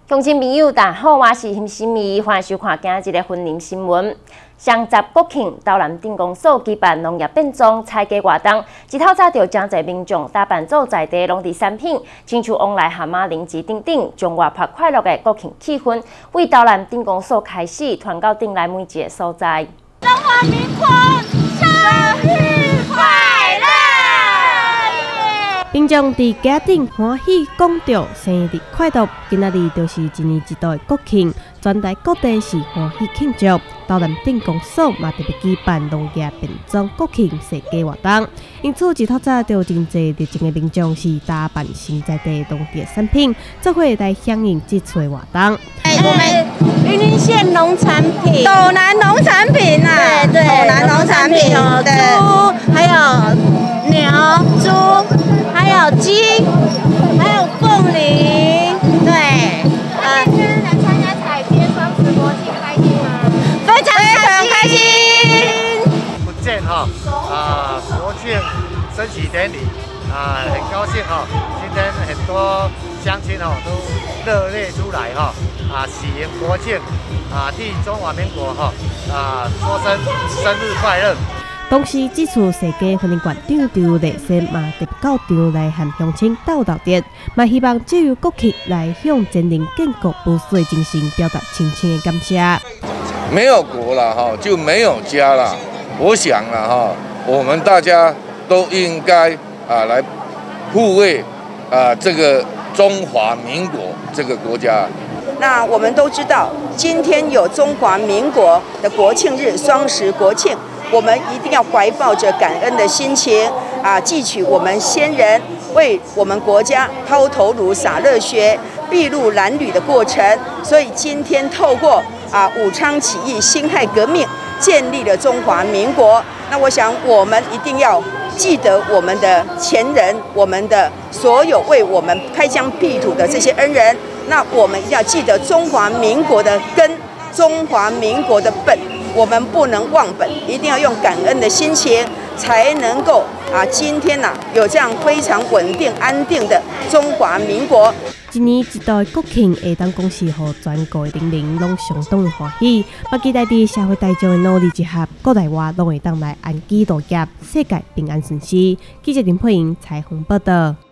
乡亲朋友，大家好，我是林心怡，欢迎收看今日的婚礼新闻。双十国庆，台南镇公所举办农业变装采购活动，一透早就真侪民众打扮做在地农地产品，亲像往来蛤蟆、零食等等，将活泼快乐的国庆气氛，为台南镇公所开始传到镇内每一个所在。 中华民国生日快乐！ 民众伫家顶欢喜讲着生日快乐，今仔日就是一年一度的国庆，全台各地是欢喜庆祝。台南镇公所嘛特别举办农业变装国庆设计活动，因此一透早就真侪热情的民众是打扮成在地农地产品，做伙来响应这次活动。 我们云林县农产品， 斗南农产品啊， 对， 斗南农产品有猪，还有牛、猪，还有鸡，还有凤梨，对。今天来参加彩街双十国庆，开心吗？非常开心。 福建国庆升旗典礼很高兴今天很多乡亲都热烈出来喜迎国庆替中华民国说声生日快乐。 同时，这次设计婚礼馆长刘立先嘛特别到场来和乡亲斗斗热，嘛希望借由国庆来向前人建国不衰的精神表达深深的感谢。 没有国了就没有家了。我想了我们大家都应该来护卫这个中华民国这个国家。 那我们都知道，今天有中华民国的国庆日，双十国庆，我们一定要怀抱着感恩的心情记取我们先人为我们国家抛头颅、洒热血、筚路蓝缕的过程。所以今天透过武昌起义、辛亥革命，建立了中华民国。那我想，我们一定要记得我们的前人，我们的所有为我们开疆辟土的这些恩人。那我们一定要记得中华民国的根，中华民国的本，我们不能忘本，一定要用感恩的心情，才能够今天有这样非常稳定安定的中华民国。 一年一度的国庆，会当讲是互全国的人民拢相当的欢喜，也期待伫社会大众的努力之下，国内外拢会当来安居乐业，世界平安顺遂。记者林佩莹采访报道。